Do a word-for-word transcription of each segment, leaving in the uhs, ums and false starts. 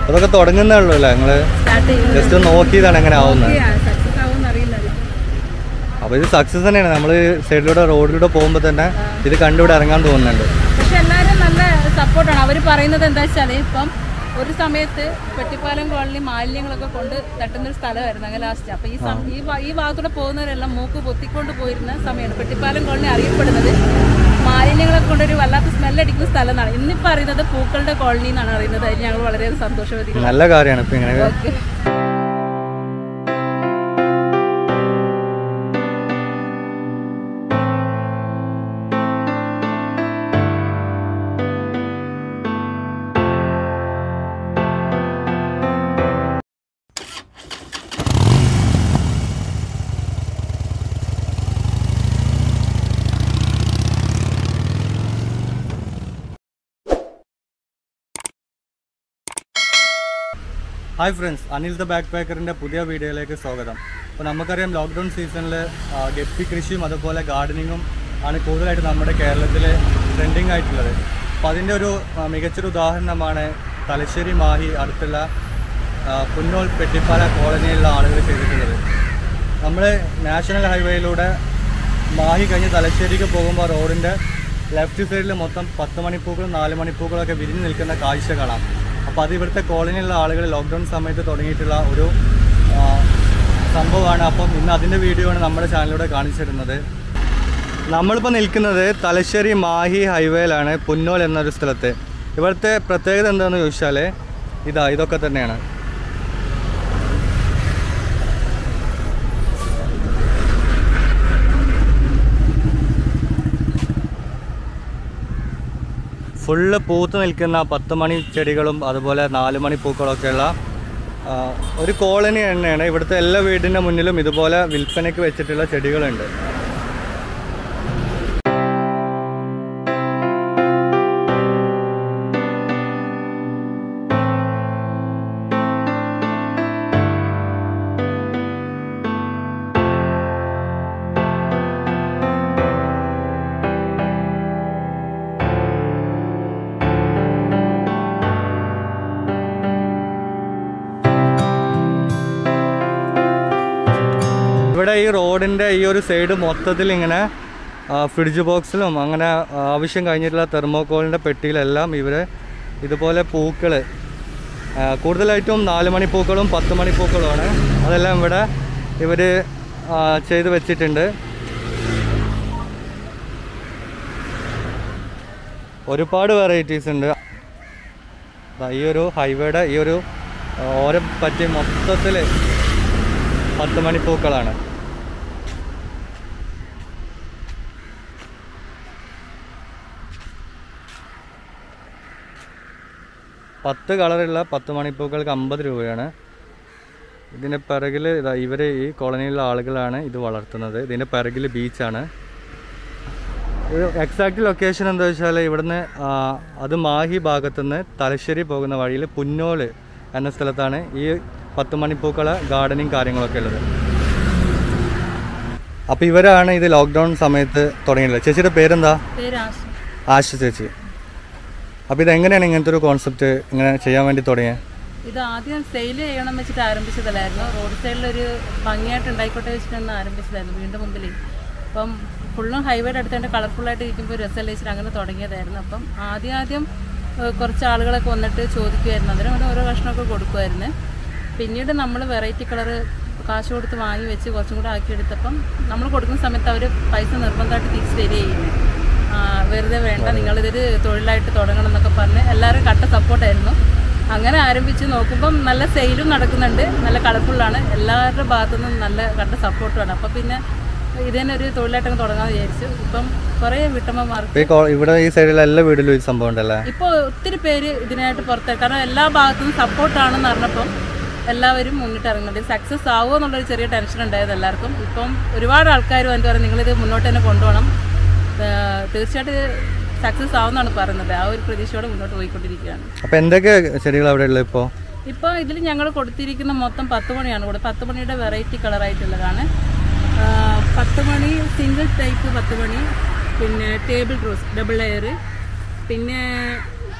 അതൊക്കെ തുടങ്ങുന്നേ ഉള്ളൂ അല്ലേ? നിങ്ങൾ ജസ്റ്റ് ഒന്ന് നോക്കിയതാണ് എങ്ങനെ ആവുന്നത്. അപ്പോൾ ഇത് സക്സസ് തന്നെയാണ്. നമ്മൾ സൈഡിലൂടെ റോഡിലൂടെ പോകുമ്പോൾ തന്നെ ഇത് കണ്ടിവിടെ ഇറങ്ങാൻ തോന്നുന്നുണ്ട്. പക്ഷെ എല്ലാവരും നല്ല സപ്പോർട്ടാണ്. അവർ പറയുന്നത് എന്താ വെച്ചാൽ ഇപ്പം ഒരു സമയത്ത് പെട്ടിപ്പാലം കോളനി മാലിന്യങ്ങളൊക്കെ കൊണ്ട് തട്ടുന്നൊരു സ്ഥലമായിരുന്നു അങ്ങനെ ലാസ്റ്റ്. അപ്പോൾ ഈ ഈ ഭാഗത്തൂടെ പോകുന്നവരെല്ലാം മൂക്ക് പൊത്തിക്കൊണ്ട് പോയിരുന്ന സമയമാണ്. പെട്ടിപ്പാലം കോളനി അറിയപ്പെടുന്നത് മാലിന്യങ്ങളൊക്കെ കൊണ്ടൊരു വല്ലാത്ത സ്മെല്ലടിക്കുന്ന സ്ഥലം എന്നാണ്. ഇന്നിപ്പോൾ അറിയുന്നത് പൂക്കളുടെ കോളനി എന്നാണ് അറിയുന്നത്. അതിന് ഞങ്ങൾ വളരെ സന്തോഷവതികൾ. നല്ല കാര്യമാണ് ഇപ്പം ഇങ്ങനെ. ഹായ് ഫ്രണ്ട്സ്, അനിൽ ദ ബാക്ക് പാക്കറിൻ്റെ പുതിയ വീഡിയോയിലേക്ക് സ്വാഗതം. അപ്പോൾ നമുക്കറിയാം ലോക്ക്ഡൗൺ സീസണിൽ ഗപ്പി കൃഷിയും അതുപോലെ ഗാർഡനിങ്ങും ആണ് കൂടുതലായിട്ട് നമ്മുടെ കേരളത്തിൽ ട്രെൻഡിങ് ആയിട്ടുള്ളത്. അപ്പോൾ അതിൻ്റെ ഒരു മികച്ചൊരു ഉദാഹരണമാണ് തലശ്ശേരി മാഹി അടുത്തുള്ള പുന്നോൽ പെട്ടിപ്പാല കോളനിയിലുള്ള ആളുകൾ ചെയ്തിട്ടുള്ളത്. നമ്മൾ നാഷണൽ ഹൈവേയിലൂടെ മാഹി കഴിഞ്ഞ് തലശ്ശേരിക്ക് പോകുമ്പോൾ റോഡിൻ്റെ ലെഫ്റ്റ് സൈഡിൽ മൊത്തം പത്ത് മണിപ്പൂക്കളും നാല് മണിപ്പൂക്കളൊക്കെ വിരിഞ്ഞ് നിൽക്കുന്ന കാഴ്ച കാണാം. അപ്പോൾ അത് ഇവിടുത്തെ കോളനിയിലുള്ള ആളുകൾ ലോക്ക്ഡൗൺ സമയത്ത് തുടങ്ങിയിട്ടുള്ള ഒരു സംഭവമാണ്. അപ്പം ഇന്ന് അതിൻ്റെ വീഡിയോ ആണ് നമ്മുടെ ചാനലിലൂടെ കാണിച്ചിരുന്നത്. നമ്മളിപ്പോൾ നിൽക്കുന്നത് തലശ്ശേരി മാഹി ഹൈവേയിലാണ്, പുന്നോൽ എന്നൊരു സ്ഥലത്ത്. ഇവിടുത്തെ പ്രത്യേകത എന്താണെന്ന് ചോദിച്ചാൽ ഇതാ ഇതൊക്കെ തന്നെയാണ്. ഫുള്ള് പൂത്ത് നിൽക്കുന്ന പത്ത് മണി ചെടികളും അതുപോലെ നാല് മണി പൂക്കളൊക്കെയുള്ള ഒരു കോളനി തന്നെയാണ്. ഇവിടുത്തെ എല്ലാ വീടിൻ്റെ മുന്നിലും ഇതുപോലെ വിൽപ്പനയ്ക്ക് വെച്ചിട്ടുള്ള ചെടികളുണ്ട്. ഇവിടെ ഈ റോഡിൻ്റെ ഈ ഒരു സൈഡ് മൊത്തത്തിൽ ഇങ്ങനെ ഫ്രിഡ്ജ് ബോക്സിലും അങ്ങനെ ആവശ്യം കഴിഞ്ഞിട്ടുള്ള തെർമോക്കോളിൻ്റെ പെട്ടിയിലെല്ലാം ഇവർ ഇതുപോലെ പൂക്കൾ, കൂടുതലായിട്ടും നാല് മണിപ്പൂക്കളും പത്ത് മണിപ്പൂക്കളുമാണ്, അതെല്ലാം ഇവിടെ ഇവർ ചെയ്ത് വെച്ചിട്ടുണ്ട്. ഒരുപാട് വെറൈറ്റീസ് ഉണ്ട്. ഈ ഒരു ഹൈവേയുടെ ഈ ഒരു ഓരം പറ്റി മൊത്തത്തിൽ പത്ത് മണിപ്പൂക്കളാണ്. പത്ത് കളറുള്ള പത്ത് മണിപ്പൂക്കൾക്ക് അമ്പത് രൂപയാണ്. ഇതിൻ്റെ പിറകിൽ ഇതാ ഇവർ ഈ കോളനിയിലുള്ള ആളുകളാണ് ഇത് വളർത്തുന്നത്. ഇതിൻ്റെ പിറകിൽ ബീച്ചാണ്. എക്സാക്റ്റ് ലൊക്കേഷൻ എന്താ വെച്ചാൽ ഇവിടുന്ന് അത് മാഹി ഭാഗത്തുനിന്ന് തലശ്ശേരി പോകുന്ന വഴിയിൽ പുന്നോൽ എന്ന സ്ഥലത്താണ് ഈ പത്ത് മണിപ്പൂക്കള ഗാർഡനിങ് കാര്യങ്ങളൊക്കെ ഉള്ളത്. അപ്പോൾ ഇവരാണ് ഇത് ലോക്ക്ഡൗൺ സമയത്ത് തുടങ്ങിയിട്ടുള്ളത്. ചേച്ചിയുടെ പേരെന്താ? ആശ ചേച്ചി. അപ്പോൾ ഇതെങ്ങനെയാണ് ഇങ്ങനത്തെ ഒരു കോൺസെപ്റ്റ് ഇങ്ങനെ ചെയ്യാൻ വേണ്ടി തുടങ്ങിയത്? ഇത് ആദ്യം സെയിൽ ചെയ്യണം വെച്ചിട്ട് ആരംഭിച്ചതല്ലായിരുന്നു. റോഡ് സൈഡിലൊരു ഭംഗിയായിട്ട് ഉണ്ടായിക്കോട്ടെ വെച്ചിട്ടൊന്ന് ആരംഭിച്ചതായിരുന്നു വീണ്ടും മുമ്പിൽ. അപ്പം ഫുള്ളും ഹൈവേയുടെ അടുത്ത് കളർഫുള്ളായിട്ട് ഇരിക്കുമ്പോൾ രസമല്ല വെച്ചിട്ട് അങ്ങനെ തുടങ്ങിയതായിരുന്നു. അപ്പം ആദ്യം ആദ്യം കുറച്ച് ആളുകളൊക്കെ വന്നിട്ട് ചോദിക്കുമായിരുന്നു, അതിന് ഓരോ ഓരോ കഷ്ണമൊക്കെ കൊടുക്കുമായിരുന്നു. പിന്നീട് നമ്മൾ വെറൈറ്റി കളറ് കാശ് കൊടുത്ത് വാങ്ങി വെച്ച് കുറച്ചും കൂടെ ആക്കിയെടുത്തപ്പം നമ്മൾ കൊടുക്കുന്ന സമയത്ത് അവർ പൈസ നിർബന്ധമായിട്ട് തിരിച്ച് തരികയായിരുന്നു. വെറുതെ വേണ്ട, നിങ്ങളിതൊരു തൊഴിലായിട്ട് തുടങ്ങണം എന്നൊക്കെ പറഞ്ഞ് എല്ലാവരും കട്ട സപ്പോർട്ടായിരുന്നു. അങ്ങനെ ആരംഭിച്ച് നോക്കുമ്പം നല്ല സെയിലും നടക്കുന്നുണ്ട്, നല്ല കളർഫുള്ളാണ്, എല്ലാവരുടെ ഭാഗത്തുനിന്നും നല്ല കട്ട സപ്പോർട്ടുമാണ്. അപ്പം പിന്നെ ഇതിനെ ഒരു തൊഴിലായിട്ടൊക്കെ തുടങ്ങാമെന്ന് വിചാരിച്ചു. ഇപ്പം കുറേ വീട്ടമ്മമാർക്ക് ഇവിടെ ഈ സൈഡിലെ എല്ലാ വീട്ടിലും ഈ സംഭവം ഉണ്ടല്ലോ. ഇപ്പോൾ ഒത്തിരി പേര് ഇതിനായിട്ട് പുറത്തേക്ക്, കാരണം എല്ലാ ഭാഗത്തുനിന്നും സപ്പോർട്ടാണെന്ന് പറഞ്ഞപ്പം എല്ലാവരും മുന്നിട്ട് ഇറങ്ങുന്നുണ്ട്. സക്സസ് ആവുമോ എന്നുള്ളൊരു ചെറിയ ടെൻഷൻ ഉണ്ടായത് എല്ലാവർക്കും. ഇപ്പം ഒരുപാട് ആൾക്കാർ വന്നിട്ട് പറയും നിങ്ങളിത് മുന്നോട്ട് തന്നെ കൊണ്ടുപോകണം, തീർച്ചയായിട്ടും സക്സസ് ആവുമെന്നാണ് പറയുന്നത്. ആ ഒരു പ്രതീക്ഷയോടെ മുന്നോട്ട് പോയിക്കൊണ്ടിരിക്കുകയാണ്. അപ്പോൾ എന്തൊക്കെ ചെടികൾ അവിടെ ഉള്ളത്? ഇപ്പോൾ ഇപ്പോൾ ഇതിൽ ഞങ്ങൾ കൊടുത്തിരിക്കുന്ന മൊത്തം പത്ത് മണിയാണ് കൂടെ. പത്ത് മണിയുടെ വെറൈറ്റി കളറായിട്ടുള്ളതാണ്. പത്ത് മണി സിംഗിൾ ടൈപ്പ് പത്ത് മണി, പിന്നെ ടേബിൾ റോസ് ഡബിൾ ലെയർ, പിന്നെ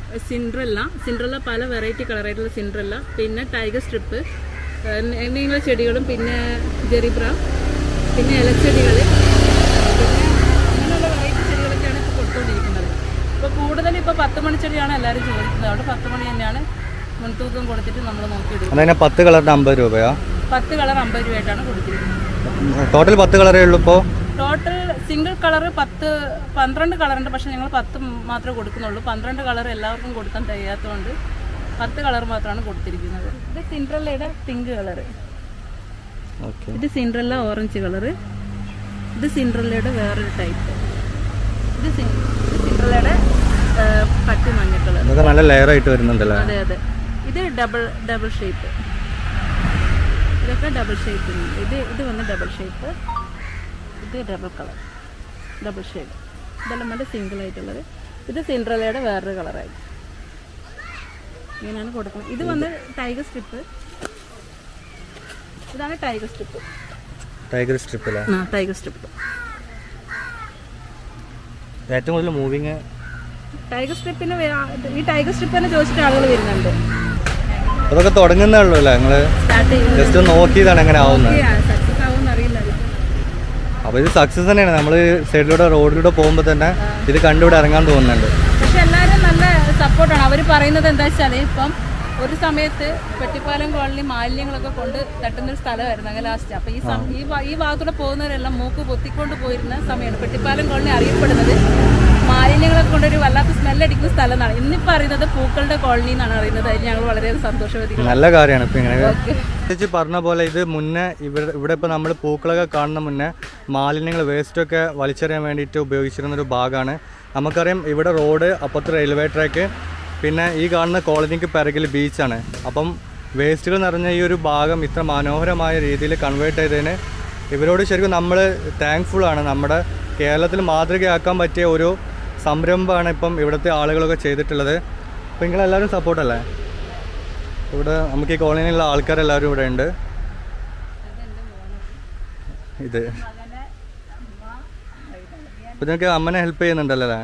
സിൻഡ്രല്ല സിൻഡ്രല്ല പല വെറൈറ്റി കളറായിട്ടുള്ള സിൻഡ്രല്ല, പിന്നെ ടൈഗർ സ്ട്രിപ്പ്, എന്തെങ്കിലും ചെടികളും, പിന്നെ ജെറിബ്ര, പിന്നെ ഇലച്ചെടികൾ, പിന്നെ അങ്ങനെയുള്ള വെറൈറ്റി ചെടികളൊക്കെയാണ് ഇപ്പോൾ കൊടുത്തുകൊണ്ടിരിക്കുന്നത്. ഇപ്പോൾ കൂടുതലും ഇപ്പോൾ പത്ത് മണി ചെടിയാണ് എല്ലാവരും ചോദിക്കുന്നത്. അവിടെ പത്ത് മണി തന്നെയാണ് മുൻതൂക്കം കൊടുത്തിട്ട് നമ്മൾ നോക്കിയെടുക്കുന്നത്. പത്ത് കളറിന് അമ്പത് രൂപയാ? പത്ത് കളർ അമ്പത് രൂപയായിട്ടാണ് കൊടുത്തിരിക്കുന്നത്. ടോട്ടൽ പത്ത് കളറേ ഉള്ളൂ ഇപ്പോൾ? ടോട്ടൽ സിംഗിൾ കളർ പത്ത് പന്ത്രണ്ട് കളറുണ്ട്, പക്ഷേ ഞങ്ങൾ പത്ത് മാത്രമേ കൊടുക്കുന്നുള്ളൂ. പന്ത്രണ്ട് കളർ എല്ലാവർക്കും കൊടുക്കാൻ കഴിയാത്തതുകൊണ്ട് പത്ത് കളർ മാത്രമാണ് കൊടുത്തിരിക്കുന്നത്. ഇത് സിൻഡ്രല്ലയുടെ പിങ്ക് കളറ്, ഇത് സിൻഡ്രല്ല ഓറഞ്ച് കളറ്, ഇത് സിൻഡ്രല്ലയുടെ വേറൊരു ടൈപ്പ്, ഇത് സിൻഡ്രല്ലയുടെ പട്ടി മഞ്ഞ കളർ. നല്ല ലെയർ ആയിട്ട് വരുന്നുണ്ടല്ലോ. അതെ അതെ. ഇത് ഡബിൾ ഡബിൾ ഷേപ്പ്, ഇതൊക്കെ ഡബിൾ ഷേപ്പ്. ഇത് ഇത് വന്ന് ഡബിൾ ഷേപ്പ്, ഇത് ഡബിൾ കളർ, ഡബിൾ ഷേഡ്. ഇതെല്ലാം വേണ്ട സിംഗിൾ ആയിട്ടുള്ളത്. ഇത് സിൻഡ്രല്ലയുടെ വേറൊരു കളറായി ഇങ്ങനെയാണ് കൊടുക്കുന്നത്. ഇത് വന്ന് ടൈഗർ സ്ട്രിപ്പ്, ഇതാണ് ടൈഗർ സ്ട്രിപ്പ്. ടൈഗർ സ്ട്രിപ്പ് ആ ടൈഗർ സ്ട്രിപ്പ് ഏറ്റവും കൂടുതൽ മൂവിങ്. ടൈഗർ സ്ട്രിപ്പിന് ഈ ടൈഗർ സ്ട്രിപ്പ് തന്നെ ചോദിച്ചിട്ട് ആളുകൾ വരുന്നുണ്ട്. അതൊക്കെ തുടങ്ങുന്നേ ഉള്ളൂ അല്ലേ? നിങ്ങള് ജസ്റ്റ് നോക്കിയതാണ് എങ്ങനെ ആവുന്നത്. സക്സസ് ആവുമെന്ന് അറിയില്ല. അപ്പൊ ഇത് സക്സസ് തന്നെയാണ്. നമ്മള് സൈഡിലൂടെ റോഡിലൂടെ പോകുമ്പോ തന്നെ ഇത് കണ്ടിവിടെ ഇറങ്ങാൻ തോന്നുന്നുണ്ട്. പക്ഷെ എല്ലാവരും നല്ല സപ്പോർട്ടാണ്. അവർ പറയുന്നത് എന്താ വെച്ചാൽ ഇപ്പം ഒരു സമയത്ത് പെട്ടിപ്പാലം കോളനി മാലിന്യങ്ങളൊക്കെ കൊണ്ട് തട്ടുന്നൊരു സ്ഥലമായിരുന്നു അങ്ങനെ ലാസ്റ്റ്. അപ്പോൾ ഈ ഈ ഈ ഭാഗത്തൂടെ പോകുന്നവരെല്ലാം മൂക്ക് പൊത്തിക്കൊണ്ട് പോയിരുന്ന സമയമാണ്. പെട്ടിപ്പാലം കോളനി അറിയപ്പെടുന്നത് മാലിന്യങ്ങളൊക്കെ കൊണ്ടൊരു വല്ലാത്ത സ്മെല്ലടിക്കുന്ന സ്ഥലം എന്നാണ്. ഇന്നിപ്പോൾ അറിയുന്നത് പൂക്കളുടെ കോളനി എന്നാണ് അറിയുന്നത്. അതിന് ഞങ്ങൾ വളരെ സന്തോഷവതികൾ. നല്ല കാര്യമാണ്. ഇപ്പം ഇങ്ങനെ ചേച്ചി പറഞ്ഞ പോലെ ഇത് മുന്നേ ഇവിടെ ഇവിടെ ഇപ്പോൾ നമ്മൾ പൂക്കളൊക്കെ കാണുന്ന മുന്നേ മാലിന്യങ്ങൾ വേസ്റ്റൊക്കെ വലിച്ചെറിയാൻ വേണ്ടിയിട്ട് ഉപയോഗിച്ചിരുന്നൊരു ഭാഗമാണ്. നമുക്കറിയാം ഇവിടെ റോഡ്, അപ്പുറത്ത് റെയിൽവേ ട്രാക്ക്, പിന്നെ ഈ കാണുന്ന കോളനിക്ക് പിറകിൽ ബീച്ചാണ്. അപ്പം വേസ്റ്റുകൾ നിറഞ്ഞ ഈ ഒരു ഭാഗം ഇത്ര മനോഹരമായ രീതിയിൽ കൺവേർട്ട് ചെയ്തതിന് ഇവരോട് ശരിക്കും നമ്മൾ താങ്ക്ഫുള്ളാണ്. നമ്മുടെ കേരളത്തിൽ മാതൃകയാക്കാൻ പറ്റിയ ഒരു സംരംഭമാണ് ഇപ്പം ഇവിടുത്തെ ആളുകളൊക്കെ ചെയ്തിട്ടുള്ളത്. അപ്പോൾ നിങ്ങളെല്ലാവരും സപ്പോർട്ടല്ലേ? ഇവിടെ നമുക്ക് ഈ കോളനിയിലുള്ള ആൾക്കാരെല്ലാവരും ഇവിടെ ഉണ്ട്. ഇത് അപ്പോൾ നിങ്ങൾക്ക് അമ്മനെ ഹെൽപ്പ് ചെയ്യുന്നുണ്ടല്ലേ?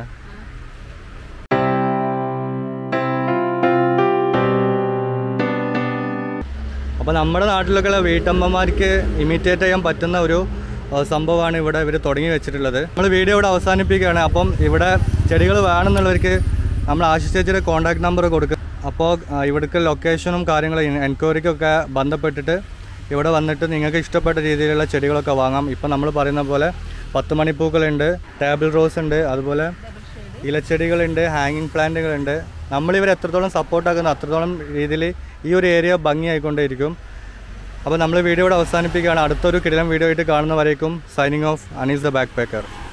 അപ്പോൾ നമ്മുടെ നാട്ടിലൊക്കെയുള്ള വീട്ടമ്മമാർക്ക് ഇമിറ്റേറ്റ് ചെയ്യാൻ പറ്റുന്ന ഒരു സംഭവമാണ് ഇവിടെ ഇവർ തുടങ്ങി വെച്ചിട്ടുള്ളത്. നമ്മൾ വീഡിയോ ഇവിടെ അവസാനിപ്പിക്കുകയാണ്. അപ്പം ഇവിടെ ചെടികൾ വേണമെന്നുള്ളവർക്ക് നമ്മൾ ആശിഷ് ചേച്ചിയുടെ കോൺടാക്ട് നമ്പർ കൊടുക്കുക. അപ്പോൾ ഇവിടുത്തെ ലൊക്കേഷനും കാര്യങ്ങളും എൻക്വയറിക്കൊക്കെ ബന്ധപ്പെട്ടിട്ട് ഇവിടെ വന്നിട്ട് നിങ്ങൾക്ക് ഇഷ്ടപ്പെട്ട രീതിയിലുള്ള ചെടികളൊക്കെ വാങ്ങാം. ഇപ്പം നമ്മൾ പറയുന്ന പോലെ പത്ത് മണിപ്പൂക്കളുണ്ട്, ടേബിൾ റോസ് ഉണ്ട്, അതുപോലെ ഇലച്ചെടികളുണ്ട്, ഹാങ്ങിങ് പ്ലാന്റുകളുണ്ട്. നമ്മളിവർ എത്രത്തോളം സപ്പോർട്ടാക്കുന്ന അത്രത്തോളം രീതിയിൽ ഈ ഒരു ഏരിയ ഭംഗിയായിക്കൊണ്ടേയിരിക്കും. അപ്പോൾ നമ്മൾ വീഡിയോ ഇവിടെ അവസാനിപ്പിക്കുകയാണ്. അടുത്തൊരു കിടിലൻ വീഡിയോ ആയിട്ട് കാണുന്നവരേക്കും signing off Anees the back packer.